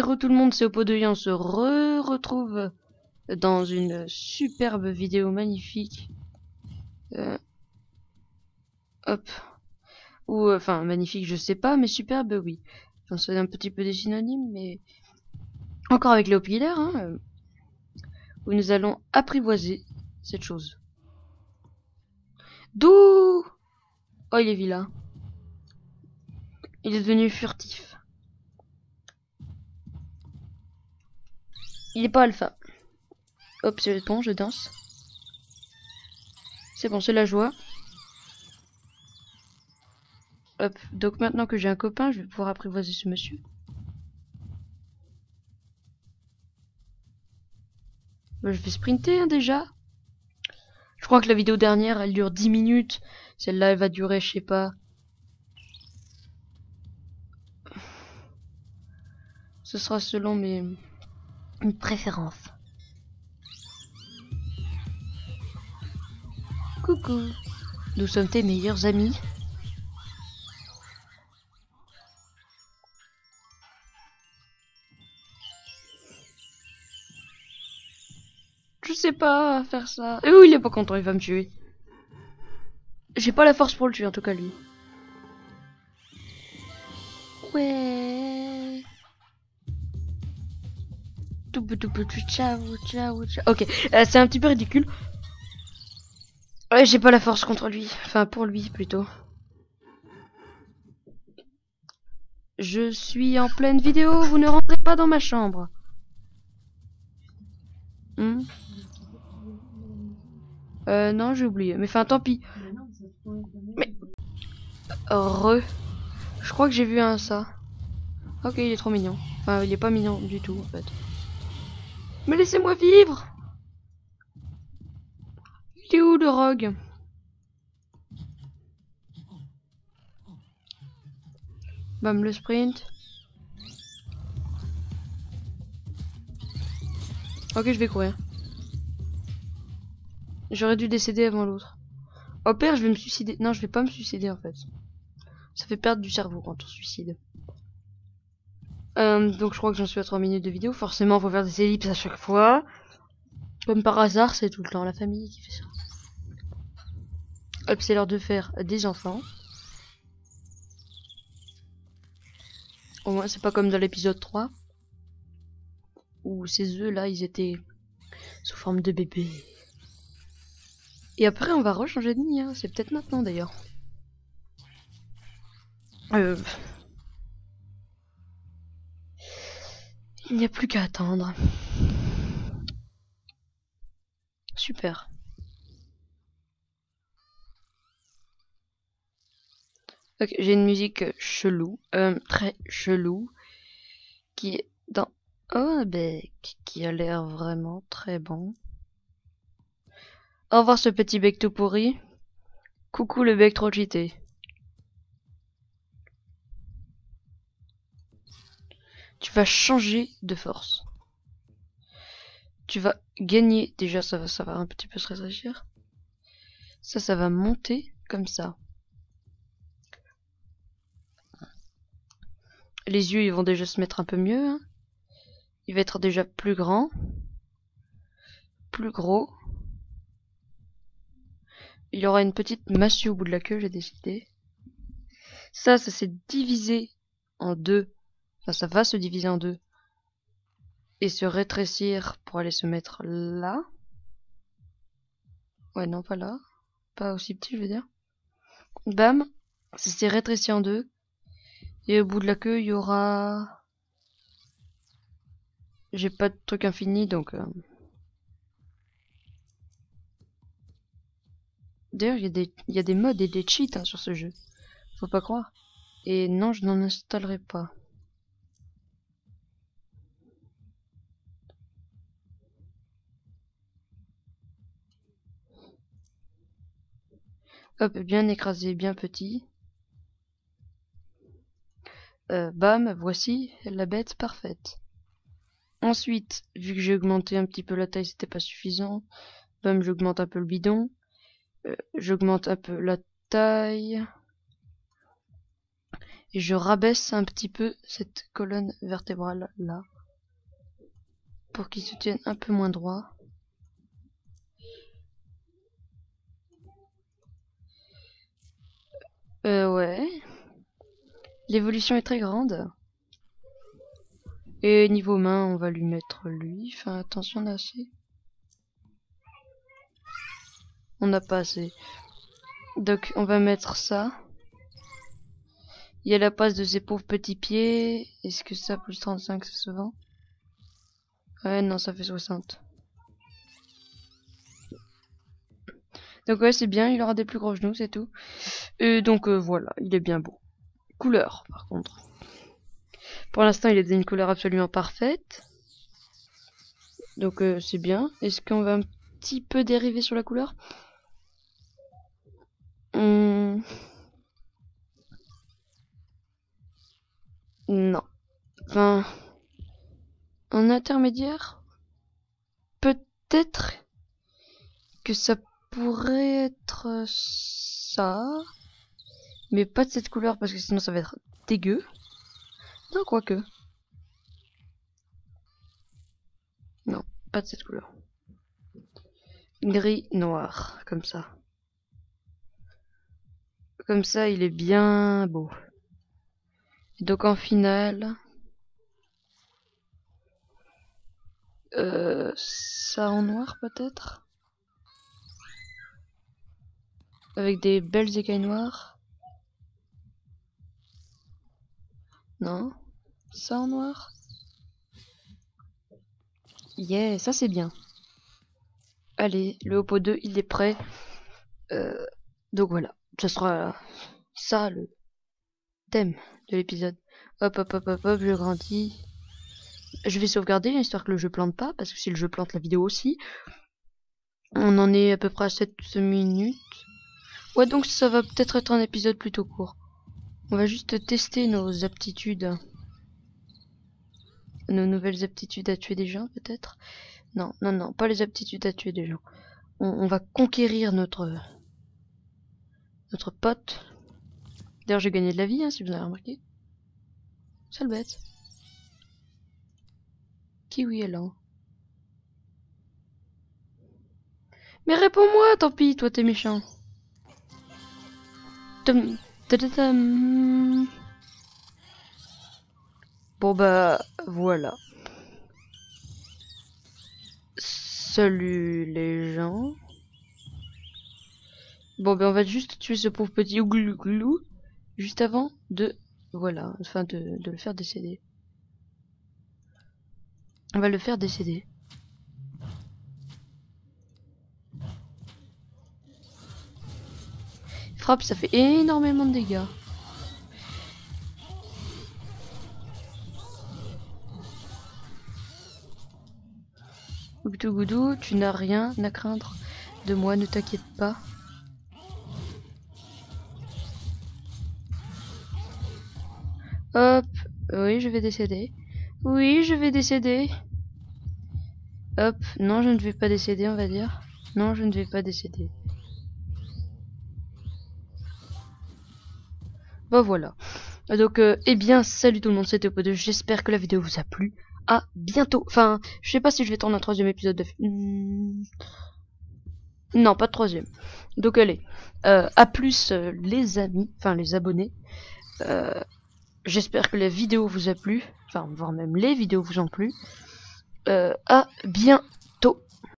re tout le monde, c'est Opodoya, on se retrouve dans une superbe vidéo magnifique. Hop. Ou, enfin, magnifique, je sais pas, mais superbe, oui. Enfin, c'est un petit peu des synonymes, mais... Encore avec Léo Pilaire, hein, où nous allons apprivoiser cette chose. D'où... Oh, il est vilain. Il est devenu furtif. Il est pas alpha. Hop, c'est bon, je danse. C'est bon, c'est la joie. Hop, donc maintenant que j'ai un copain, je vais pouvoir apprivoiser ce monsieur. Je vais sprinter, hein, déjà. Je crois que la vidéo dernière, elle dure 10 minutes. Celle-là, elle va durer, je sais pas. Ce sera selon mes préférences. Coucou. Nous sommes tes meilleurs amis. Je sais pas faire ça. Et oui, il est pas content, il va me tuer. J'ai pas la force pour le tuer, en tout cas, lui. Ouais. Ciao, ciao, ciao. Ok, c'est un petit peu ridicule. Ouais, j'ai pas la force contre lui. Enfin, pour lui, plutôt. Je suis en pleine vidéo, vous ne rentrez pas dans ma chambre. Non, j'ai oublié. Mais enfin, tant pis. Mais... Je crois que j'ai vu un ça. Ok, il est trop mignon. Enfin, il est pas mignon du tout, en fait. Mais laissez-moi vivre! Il est où, le rogue? Bam, le sprint. Ok, je vais courir. J'aurais dû décéder avant l'autre. Au pire, je vais me suicider. Non, je vais pas me suicider, en fait. Ça fait perdre du cerveau quand on se suicide. Donc je crois que j'en suis à 3 minutes de vidéo. Forcément, faut faire des ellipses à chaque fois. Comme par hasard, c'est tout le temps la famille qui fait ça. Hop, c'est l'heure de faire des enfants. Au moins, c'est pas comme dans l'épisode 3. Où ces œufs là, ils étaient sous forme de bébés. Et après, on va rechanger de nid, hein. C'est peut-être maintenant d'ailleurs. Il n'y a plus qu'à attendre. Super. Ok, j'ai une musique chelou, très chelou, qui est dans oh bec, qui a l'air vraiment très bon. Au revoir ce petit bec tout pourri. Coucou le bec trop cheaté. Tu vas changer de force. Tu vas gagner, déjà ça va un petit peu se rétrécir. Ça va monter comme ça. Les yeux ils vont déjà se mettre un peu mieux, hein. Il va être déjà plus grand, plus gros. Il aura une petite massue au bout de la queue, j'ai décidé. Ça s'est divisé en deux. Enfin, ça va se diviser en deux. Et se rétrécir pour aller se mettre là. Ouais, non, pas là. Pas aussi petit, je veux dire. Bam. Ça s'est rétréci en deux. Et au bout de la queue, il y aura... J'ai pas de truc infini, donc... D'ailleurs, il y a des mods et des cheats, hein, sur ce jeu. Faut pas croire. Et non, je n'en installerai pas. Hop, bien écrasé, bien petit. Bam, voici la bête parfaite. Ensuite, vu que j'ai augmenté un petit peu la taille, c'était pas suffisant. Bam, j'augmente un peu le bidon. J'augmente un peu la taille. Et je rabaisse un petit peu cette colonne vertébrale là. pour qu'il se tienne un peu moins droit. Ouais. L'évolution est très grande. Et niveau main, on va lui mettre lui. Enfin, attention, on a assez. On n'a pas assez. Donc, on va mettre ça. Il y a la passe de ses pauvres petits pieds. Est-ce que ça, plus 35, ça se vend? Ouais, non, ça fait 60. Donc ouais, c'est bien, il aura des plus gros genoux, c'est tout. Et donc voilà, il est bien beau. Couleur, par contre. Pour l'instant, il est d'une couleur absolument parfaite. Donc c'est bien. Est-ce qu'on va un petit peu dériver sur la couleur? Non. Enfin, en intermédiaire, peut-être que ça pourrait être ça. Mais pas de cette couleur parce que sinon ça va être dégueu. Non, quoique. Non, pas de cette couleur. Gris, noir, comme ça. Comme ça, il est bien beau. Et donc en finale, ça en noir peut-être, avec des belles écailles noires. Non, ça en noir. Yeah, ça c'est bien. Allez, le Oppo 2, il est prêt. Donc voilà, ce sera ça le thème de l'épisode. Hop, hop, hop, hop, hop, je grandis. Je vais sauvegarder, histoire que le jeu plante pas, parce que si le jeu plante, la vidéo aussi. On en est à peu près à 7 minutes. Ouais, donc ça va peut-être être un épisode plutôt court. On va juste tester nos aptitudes. Nos nouvelles aptitudes à tuer des gens, peut-être. Non, non, non, pas les aptitudes à tuer des gens. On va conquérir notre pote. D'ailleurs, j'ai gagné de la vie, hein, si vous avez remarqué. Sale bête. Kiwi est lent. Mais réponds-moi, tant pis, toi t'es méchant. Bon bah, voilà. Salut les gens. Bon bah on va juste tuer ce pauvre petit ouglou juste avant de... Voilà, enfin de le faire décéder. On va le faire décéder. Frappe, ça fait énormément de dégâts. Goudou Goudou, tu n'as rien à craindre de moi, ne t'inquiète pas. Hop, oui, je vais décéder. Oui, je vais décéder. Hop, non, je ne vais pas décéder, on va dire. Non, je ne vais pas décéder. Bon, voilà. Donc, eh bien, salut tout le monde, c'était Oppo2. J'espère que la vidéo vous a plu. À bientôt. Enfin, je sais pas si je vais tourner un troisième épisode de... Non, pas de troisième. Donc, allez. À plus, les amis. Enfin, les abonnés. J'espère que la vidéo vous a plu. Enfin, voire même les vidéos vous ont plu. À bientôt.